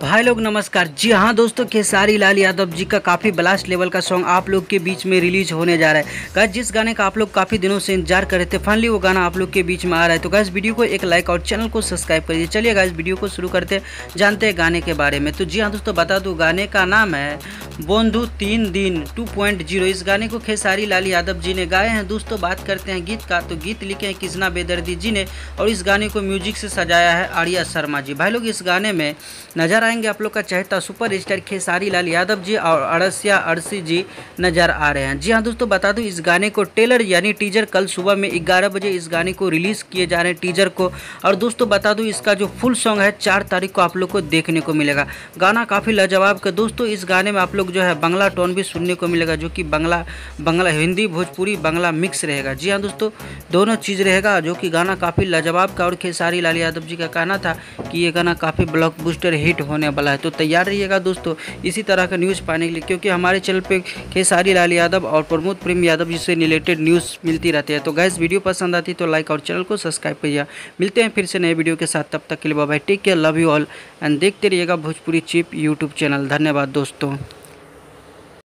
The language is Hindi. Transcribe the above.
भाई लोग नमस्कार। जी हाँ दोस्तों, खेसारी लाल यादव जी का काफ़ी ब्लास्ट लेवल का सॉन्ग आप लोग के बीच में रिलीज होने जा रहा है। गाइस जिस गाने का आप लोग काफ़ी दिनों से इंतजार कर रहे थे, फाइनली वो गाना आप लोग के बीच में आ रहा है। तो गाइस वीडियो को एक लाइक और चैनल को सब्सक्राइब करिए। चलिए गाइस वीडियो को शुरू करते जानते हैं गाने के बारे में। तो जी हाँ दोस्तों, बता दूँ गाने का नाम है बोंधु 3 दिन 2.0। इस गाने को खेसारी लाल यादव जी ने गाए हैं। दोस्तों बात करते हैं गीत का, तो गीत लिखे हैं कृष्णा बेदर्दी जी ने और इस गाने को म्यूजिक से सजाया है आर्या शर्मा जी। भाई लोग इस गाने में नजर आएंगे आप लोग का चहेता सुपर स्टार खेसारी लाल यादव जी और अड़सिया अड़सी जी नजर आ रहे हैं। जी हाँ दोस्तों, बता दूं इस गाने को टेलर यानी टीजर कल सुबह में 11 बजे इस गाने को रिलीज किए जा रहे हैं टीजर को। और दोस्तों बता दूं इसका जो फुल सॉन्ग है 4 तारीख को आप लोग को देखने को मिलेगा। गाना काफ़ी लाजवाब का दोस्तों। इस गाने में आप लोग जो है बांग्ला टोन भी सुनने को मिलेगा, जो कि बांग्ला हिंदी भोजपुरी बांग्ला मिक्स रहेगा। जी हाँ दोस्तों, दोनों चीज़ रहेगा, जो कि गाना काफ़ी लाजवाब का। और खेसारी लाल यादव जी का कहना था कि ये गाना काफ़ी ब्लॉकबस्टर हिट होने वाला है। तो तैयार रहिएगा दोस्तों इसी तरह का न्यूज़ पाने के लिए, क्योंकि हमारे चैनल पे खेसारी लाल यादव और प्रमोद प्रेम यादव जी से रिलेटेड न्यूज़ मिलती रहती है। तो गाइस वीडियो पसंद आती तो लाइक और चैनल को सब्सक्राइब करिए। मिलते हैं फिर से नए वीडियो के साथ, तब तक के लिए bye bye, take care, love you all and देखते रहिएगा भोजपुरी चिप यूट्यूब चैनल। धन्यवाद दोस्तों।